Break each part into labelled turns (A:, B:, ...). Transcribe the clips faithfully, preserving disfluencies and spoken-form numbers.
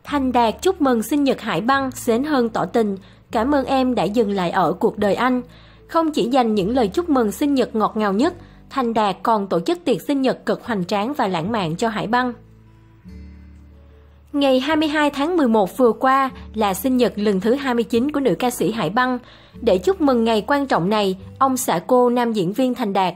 A: Thành Đạt chúc mừng sinh nhật Hải Băng, xến hơn tỏ tình. Cảm ơn em đã dừng lại ở cuộc đời anh. Không chỉ dành những lời chúc mừng sinh nhật ngọt ngào nhất, Thành Đạt còn tổ chức tiệc sinh nhật cực hoành tráng và lãng mạn cho Hải Băng. Ngày hai mươi hai tháng mười một vừa qua là sinh nhật lần thứ hai mươi chín của nữ ca sĩ Hải Băng. Để chúc mừng ngày quan trọng này, ông xã cô, nam diễn viên Thành Đạt,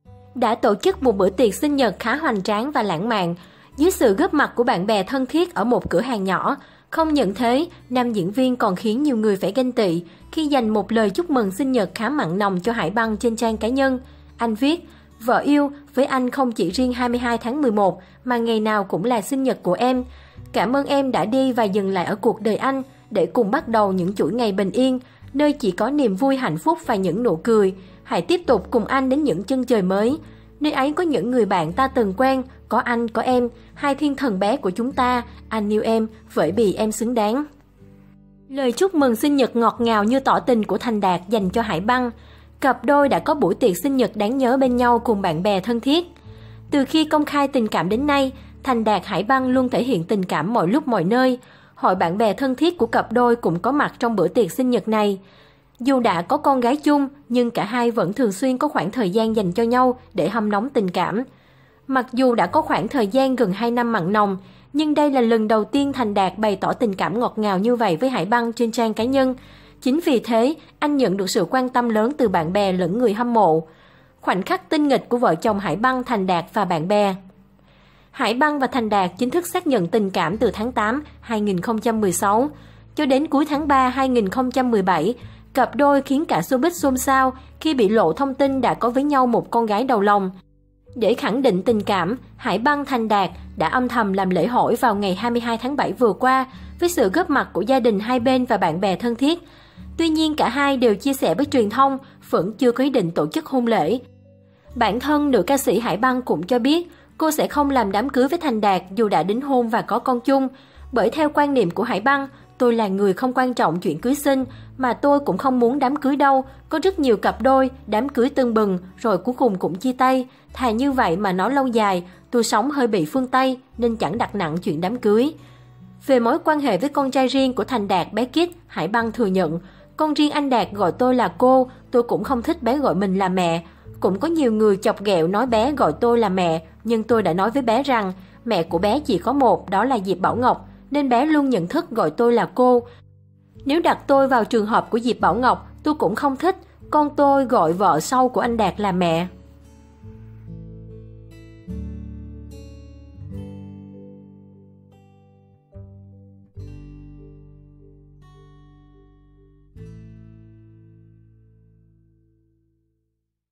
A: đã tổ chức một bữa tiệc sinh nhật khá hoành tráng và lãng mạn, dưới sự góp mặt của bạn bè thân thiết ở một cửa hàng nhỏ. Không những thế, nam diễn viên còn khiến nhiều người phải ganh tị khi dành một lời chúc mừng sinh nhật khá mặn nồng cho Hải Băng trên trang cá nhân. Anh viết: "Vợ yêu, với anh không chỉ riêng hai mươi hai tháng mười một mà ngày nào cũng là sinh nhật của em. Cảm ơn em đã đi và dừng lại ở cuộc đời anh để cùng bắt đầu những chuỗi ngày bình yên, nơi chỉ có niềm vui, hạnh phúc và những nụ cười. Hãy tiếp tục cùng anh đến những chân trời mới. Nơi ấy có những người bạn ta từng quen, có anh, có em, hai thiên thần bé của chúng ta. Anh yêu em, bởi vì em xứng đáng." Lời chúc mừng sinh nhật ngọt ngào như tỏ tình của Thành Đạt dành cho Hải Băng. Cặp đôi đã có buổi tiệc sinh nhật đáng nhớ bên nhau cùng bạn bè thân thiết. Từ khi công khai tình cảm đến nay, Thành Đạt Hải Băng luôn thể hiện tình cảm mọi lúc mọi nơi. Hội bạn bè thân thiết của cặp đôi cũng có mặt trong bữa tiệc sinh nhật này. Dù đã có con gái chung, nhưng cả hai vẫn thường xuyên có khoảng thời gian dành cho nhau để hâm nóng tình cảm. Mặc dù đã có khoảng thời gian gần hai năm mặn nồng, nhưng đây là lần đầu tiên Thành Đạt bày tỏ tình cảm ngọt ngào như vậy với Hải Băng trên trang cá nhân. Chính vì thế, anh nhận được sự quan tâm lớn từ bạn bè lẫn người hâm mộ. Khoảnh khắc tinh nghịch của vợ chồng Hải Băng, Thành Đạt và bạn bè. Hải Băng và Thành Đạt chính thức xác nhận tình cảm từ tháng tám năm hai nghìn không trăm mười sáu. Cho đến cuối tháng ba năm hai nghìn không trăm mười bảy, cặp đôi khiến cả showbiz xôn xao khi bị lộ thông tin đã có với nhau một con gái đầu lòng. Để khẳng định tình cảm, Hải Băng, Thành Đạt đã âm thầm làm lễ hỏi vào ngày hai mươi hai tháng bảy vừa qua với sự góp mặt của gia đình hai bên và bạn bè thân thiết. Tuy nhiên, cả hai đều chia sẻ với truyền thông vẫn chưa có ý định tổ chức hôn lễ. Bản thân nữ ca sĩ Hải Băng cũng cho biết cô sẽ không làm đám cưới với Thành Đạt dù đã đính hôn và có con chung. Bởi theo quan niệm của Hải Băng, tôi là người không quan trọng chuyện cưới xin, mà tôi cũng không muốn đám cưới đâu. Có rất nhiều cặp đôi, đám cưới tưng bừng, rồi cuối cùng cũng chia tay. Thà như vậy mà nó lâu dài, tôi sống hơi bị phương Tây nên chẳng đặt nặng chuyện đám cưới. Về mối quan hệ với con trai riêng của Thành Đạt, bé Kid, Hải Băng thừa nhận: "Con riêng anh Đạt gọi tôi là cô, tôi cũng không thích bé gọi mình là mẹ. Cũng có nhiều người chọc ghẹo nói bé gọi tôi là mẹ, nhưng tôi đã nói với bé rằng mẹ của bé chỉ có một, đó là Diệp Bảo Ngọc, nên bé luôn nhận thức gọi tôi là cô. Nếu đặt tôi vào trường hợp của Diệp Bảo Ngọc, tôi cũng không thích con tôi gọi vợ sau của anh Đạt là mẹ."